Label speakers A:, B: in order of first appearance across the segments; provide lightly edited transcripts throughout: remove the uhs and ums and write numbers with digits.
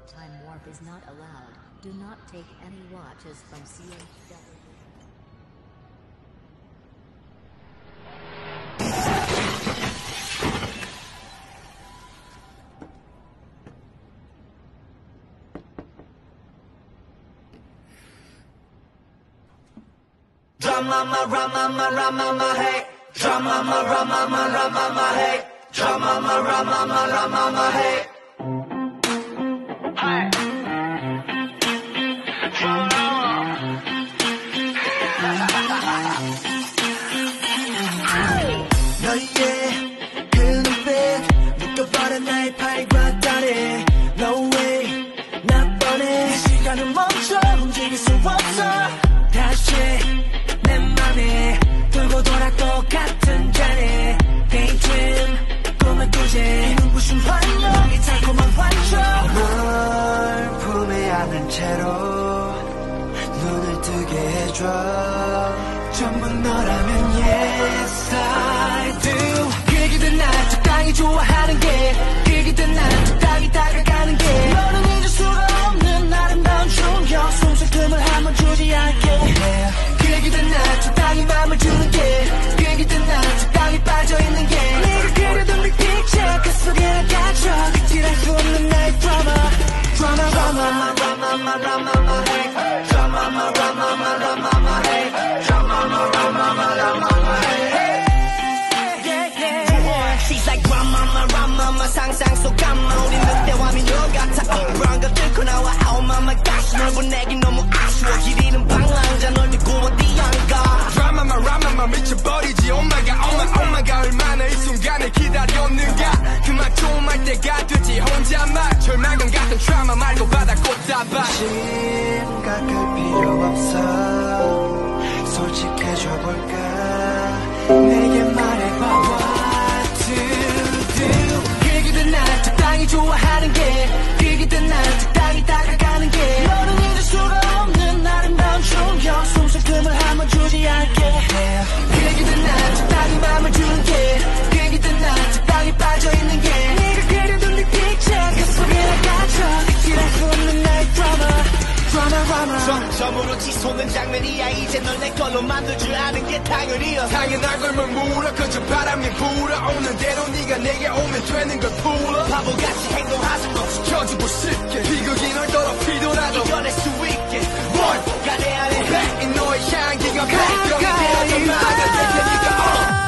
A: Time warp is not allowed. Do not take any watches from CHW.
B: Dramama, ramama, ramama, hey. Dramama, ramama, ramama, hey. Dramama, ramama, ramama, hey. Hey. 너의 그 눈빛 느껴버린 나의 팔과 다리 No way 나 뻔해 시간은 멈춰 움직일 수 없어 다시 내 맘에 돌고 돌아 똑같은 자리 Daydream 꿈을 꾸지 이 눈부신 환영 이 달콤한 환청 널 품에 안은 채로 눈을 뜨게 해줘 전부 너라면 Yes I do 그 기든 난 적당히 좋아하는 게 그 기든 난 적당히 다가가는 게 너는 잊을 수가 없는 아름다운 충격 숨쉴 틈을 한번 주지 않게 그 기든 난 적당히 맘을 주는 게그 기든 난 적당히 빠져있는 게 네가 그려둔 네 picture 그 속에 갇혀 그칠할 수 없는 나의 drama Drama drama drama drama drama hey Drama drama drama hey Drama drama drama hey She's like grandmama, grandmama 상상 속 감마 우린 늑대와 미녀 같아 brown 것 뚫고 나와 oh my gosh 널 본 내겐 너무 아쉬워 길 잃은 방랑자 널 두고 어디 안 가 Grandmama, grandmama 미쳐버리지 oh my god, oh my god 얼마나 이 순간을 기다렸는가 그만 좀 할 때가 되지 혼자만 절망감 같은 트라우마 말고 바다 꽃다발 심각할 필요 없어 솔직해져 볼까 내게 말해봐 적당히 좋아하는 게 그기든 난 적당히 다가가는 게 너는 잊을 수가 없는 아름다운 충격 숨쉴 틈을 한번 주지 않게 그기든 난 적당히 맘을 주는 게 그기든 난 적당히 빠져있는 게 네가 그려둔 네 picture 그 속에 갇혀 그칠할 수 없는 나의 drama 점점으로 치솟는 장면이야 이제 널 내 걸로 만들 줄 아는 게 당연이야 당연한 걸 뭘 물어 그저 바람이 불어오는 대로 네가 내게 오면 되는 걸 풀어 바보같이 행동하지 너 지켜주고 싶게 비극이 널 더럽히더라도 이겨낼 수 있게 뭘가 내 안에 해 이 너의 향기가 발병이 되어져 막아낼 테니까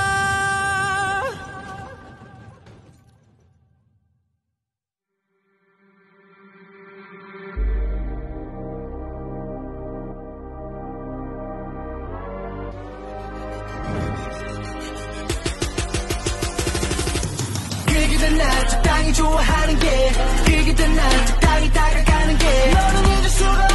B: 그기든 난 적당히 좋아하는 게 그기든 난 적당히 다가가는 게 너는 잊을 수가